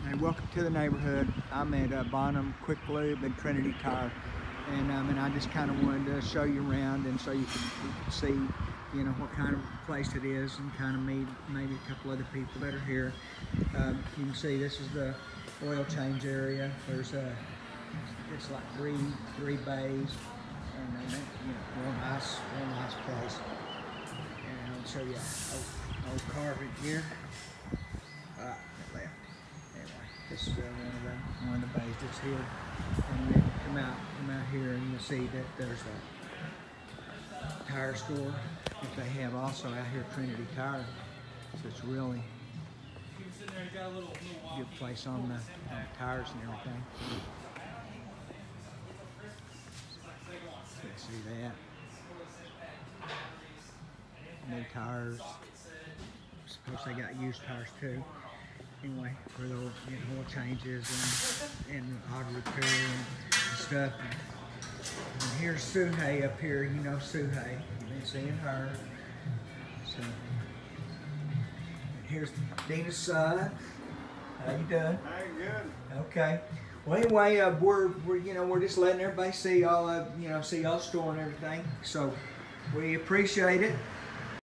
Hey, welcome to the neighborhood. I'm at Bonham Quick Lube and Trinity Tire, and I just kind of wanted to show you around, and so you could see, you know, what kind of place it is, and kind of meet maybe a couple other people that are here. You can see this is the oil change area. There's it's like three bays, and you know, real nice place. And I'll show you old carpet here. Left. Anyway, this is one of the bays that's here, and then come out here, and you'll see that there's a tire store that they have also out here, Trinity Tire. So it's really a good place on the tires and everything. You can see that. New tires. I suppose they got used tires too. Anyway, where they'll get oil changes and auto repair and stuff. And here's Suhei up here. You know Suhei. You've been seeing her. So here's Dina's son. How you doing? Hey, good. Okay. Well, anyway, we're just letting everybody see y'all, see y'all store and everything. So we appreciate it.